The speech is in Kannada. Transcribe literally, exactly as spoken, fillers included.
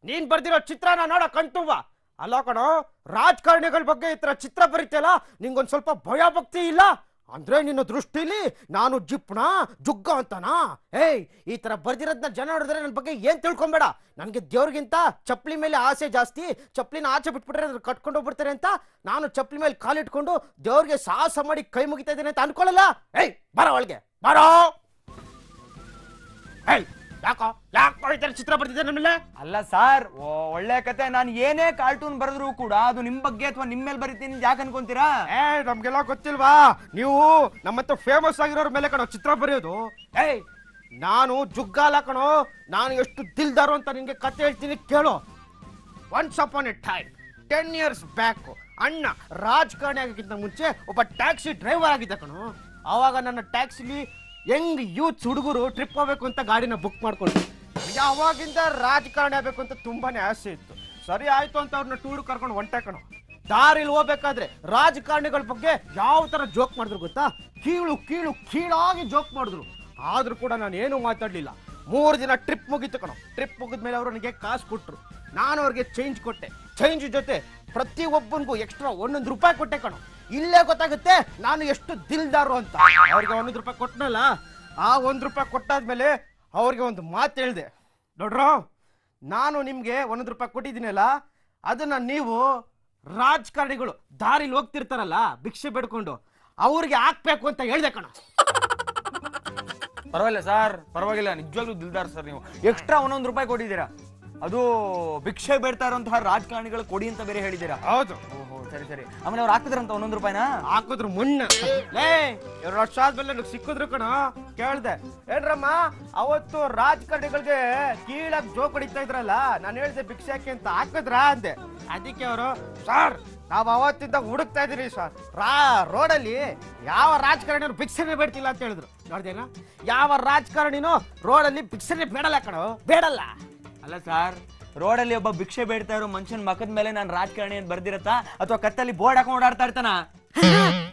ನೀನ್ ಬರ್ದಿರೋ ಚಿತ್ರನ ನೋಡ ಕಣ್ತುಂಬ. ಅಲ್ಲ ಕಣೋ, ರಾಜಕಾರಣಿಗಳ ಬಗ್ಗೆ ಈ ತರ ಚಿತ್ರ ಬರೀತಿಯಲ್ಲ, ನಿಂಗೊಂದ್ ಸ್ವಲ್ಪ ಭಯ ಭಕ್ತಿ ಇಲ್ಲ ಅಂದ್ರೆ ನಿನ್ನ ದೃಷ್ಟಿಲಿ ನಾನು ಜಿಪ್ಣ ಜುಗ್ಗ ಅಂತನಾ? ಏಯ್, ಈ ತರ ಬರ್ದಿರೋದನ್ನ ಜನ ನೋಡಿದ್ರೆ ನನ್ನ ಬಗ್ಗೆ ಏನ್ ತಿಳ್ಕೊಂಬೇಡ. ನನಗೆ ದೇವ್ರಿಗಿಂತ ಚಪ್ಪಲಿ ಮೇಲೆ ಆಸೆ ಜಾಸ್ತಿ. ಚಪ್ಪಲಿನ ಆಚೆ ಬಿಟ್ಬಿಟ್ರೆ ಅದ್ರ ಕಟ್ಕೊಂಡು ಹೋಗ್ಬಿಡ್ತಾರೆ ಅಂತ ನಾನು ಚಪ್ಪಲಿ ಮೇಲೆ ಕಾಲಿಟ್ಕೊಂಡು ದೇವ್ರಿಗೆ ಸಾಹಸ ಮಾಡಿ ಕೈ ಮುಗಿತಾ ಇದ್ದೇನೆ ಅಂತ ಅನ್ಕೊಳ್ಳಲ್ಲ. ಏಯ್, ಬರೋ ಒಳಗೆ ಬರೋ. ಏಯ್, ಯಾಕೋ ಯಾಕೋ ಈ ತರ ಚಿತ್ರ ಬರ್ತಿದ್ದೆ ನಮ್ಮೇಲೆ? ಅಲ್ಲ ಸರ್, ಒಳ್ಳೆ ಕತೆ. ನಾನು ಏನೇ ಕಾರ್ಟೂನ್ ಬರೆದ್ರು ಕೂಡ ಅದು ನಿಮ್ ಬಗ್ಗೆ ಅಥವಾ ನಿಮ್ ಮೇಲೆ ಬರೀತೀನಿ ಯಾಕೆ ಅನ್ಕೊಂತೀರಾ? ಏ, ನಮ್ಗೆಲ್ಲ ಗೊತ್ತಿಲ್ವಾ? ನೀವು ನಮ್ಮತ್ತ ಫೇಮಸ್ ಆಗಿರೋರ ಮೇಲೆ ಕಣೋ ಚಿತ್ರ ಬರೆಯೋದು. ಏಯ್, ನಾನು ಜುಗ್ಗಾಲ ಕಣೋ, ನಾನು ಎಷ್ಟು ದಿಲ್ದಾರು ಅಂತ ನಿನ್ಗೆ ಕತೆ ಹೇಳ್ತೀನಿ ಕೇಳು. Once upon a time ten years back ಅಣ್ಣ ರಾಜಕಾರಣಿ ಆಗೋಕ್ಕಿಂತ ಮುಂಚೆ ಒಬ್ಬ ಟ್ಯಾಕ್ಸಿ ಡ್ರೈವರ್ ಆಗಿದ್ದ ಕಣೋ. ಆವಾಗ ನನ್ನ ಟ್ಯಾಕ್ಸಿಲಿ ಹೆಂಗ್ ಯೂತ್ ಹುಡುಗರು ಟ್ರಿಪ್ ಹೋಗ್ಬೇಕು ಅಂತ ಗಾಡಿನ ಬುಕ್ ಮಾಡ್ಕೊಂಡು ಯಾವಾಗಿಂದ ರಾಜಕಾರಣಿ ಆಗ್ಬೇಕು ಅಂತ ತುಂಬಾನೇ ಆಸೆ ಇತ್ತು. ಸರಿ ಆಯ್ತು ಅಂತ ಅವ್ರನ್ನ ಟೂರ್ ಕರ್ಕೊಂಡು ಹೊಂಟೆ ಕಣೋ. ದಾರಿಲಿ ಹೋಗ್ಬೇಕಾದ್ರೆ ರಾಜಕಾರಣಿಗಳ ಬಗ್ಗೆ ಯಾವ ತರ ಜೋಕ್ ಮಾಡಿದ್ರು ಗೊತ್ತಾ? ಕೀಳು ಕೀಳು ಕೀಳಾಗಿ ಜೋಕ್ ಮಾಡಿದ್ರು. ಆದ್ರೂ ಕೂಡ ನಾನು ಏನು ಮಾತಾಡ್ಲಿಲ್ಲ. ಮೂರು ದಿನ ಟ್ರಿಪ್ ಮುಗೀತು ಕಣೋ. ಟ್ರಿಪ್ ಮುಗಿದ್ಮೇಲೆ ಅವರು ನನಗೆ ಕಾಸು ಕೊಟ್ರು. ನಾನು ಅವ್ರಿಗೆ ಚೇಂಜ್ ಕೊಟ್ಟೆ. ಚೇಂಜ್ ಜೊತೆ ಪ್ರತಿ ಒಬ್ಬನಿಗೂ ಎಕ್ಸ್ಟ್ರಾ ಒಂದೊಂದು ರೂಪಾಯಿ ಕೊಟ್ಟೆ ಕಣೋ. ಇಲ್ಲೇ ಗೊತ್ತಾಗುತ್ತೆ ನಾನು ಎಷ್ಟು ದಿಲ್ದಾರು ಅಂತ. ಅವ್ರಿಗೆ ಒಂದೊಂದು ರೂಪಾಯಿ ಕೊಟ್ಟನಲ್ಲ, ಆ ಒಂದು ರೂಪಾಯಿ ಕೊಟ್ಟಾದ್ಮೇಲೆ ಅವ್ರಿಗೆ ಒಂದು ಮಾತು ಹೇಳಿದೆ. ನೋಡ್ರೋ, ನಾನು ನಿಮ್ಗೆ ಒಂದೊಂದು ರೂಪಾಯಿ ಕೊಟ್ಟಿದ್ದೀನಲ್ಲ, ಅದನ್ನ ನೀವು ರಾಜಕಾರಣಿಗಳು ದಾರಿಲಿ ಹೋಗ್ತಿರ್ತಾರಲ್ಲ ಭಿಕ್ಷೆ ಬೇಡ್ಕೊಂಡು, ಅವ್ರಿಗೆ ಹಾಕ್ಬೇಕು ಅಂತ ಹೇಳ್ದೆ ಕಣ. ಪರವಾಗಿಲ್ಲ ಸರ್, ಪರವಾಗಿಲ್ಲ. ನಿಜವಾಗ್ಲೂ ದಿಲ್ದಾರ್ ಸರ್ ನೀವು. ಎಕ್ಸ್ಟ್ರಾ ಒಂದೊಂದು ರೂಪಾಯಿ ಕೊಟ್ಟಿದ್ದೀರಾ, ಅದು ಭಿಕ್ಷೆ ಬೇಡ್ತಾ ಇರುವಂತಹ ರಾಜಕಾರಣಿಗಳು ಕೊಡಿ ಅಂತ ಬೇರೆ ಹೇಳಿದ್ದೀರಾ? ಹೌದು. ಓಹೋ, ಸರಿ ಸರಿ. ಆಮೇಲೆ ಅವ್ರು ಹಾಕಿದ್ರಂತ ಒಂದೊಂದು ರೂಪಾಯಿನ? ಹಾಕಿದ್ರು ಮುನ್ನ. ಲೇ, ಎರಡು ವರ್ಷ ಆದ್ಮೇಲೆ ನನಗೆ ಸಿಕ್ಕಿದ್ರು ಕಣ. ಕೇಳ್ದೆ, ಏನ್ರಮ್ಮ ಅವತ್ತು ರಾಜಕಾರಣಿಗಳಿಗೆ ಕೀಳಾಗಿ ಜೋಕ್ ಹೊಡಿತಾ ಇದ್ರಲ್ಲ, ನಾನು ಹೇಳ್ದೆ ಭಿಕ್ಷೆ ಹಾಕಿ ಅಂತ, ಹಾಕಿದ್ರ ಅಂದೆ. ಅದಕ್ಕೆ ಅವರು, ಸರ್ ನಾವು ಅವತ್ತಿಂದ ಹುಡುಕ್ತಾ ಇದೀರಿ ಸರ್, ರಾ ರೋಡಲ್ಲಿ ಯಾವ ರಾಜಕಾರಣಿನೂ ಭಿಕ್ಷೆನೇ ಬೇಡ್ತಿಲ್ಲ ಅಂತ ಹೇಳಿದ್ರು. ನೋಡ್ದೇನಾ, ಯಾವ ರಾಜಕಾರಣಿನೂ ರೋಡಲ್ಲಿ ಭಿಕ್ಷೆನೇ ಬೇಡಲ್ಲ ಕಣೋ, ಬೇಡಲ್ಲ. ಅಲ್ಲ ಸರ್, ರೋಡಲ್ಲಿ ಒಬ್ಬ ಭಿಕ್ಷೆ ಬೇಡ್ತಾ ಇರೋ ಮನುಷ್ಯನ ಮಖದ ಮೇಲೆ ನಾನು ರಾಜಕಾರಣಿ ಅಂತ ಬರ್ದಿರತ್ತಾ ಅಥವಾ ಕತ್ತಲ್ಲಿ ಬೋರ್ಡ್ ಹಾಕೊಂಡು ಓಡಾಡ್ತಾ ಇರ್ತಾನ?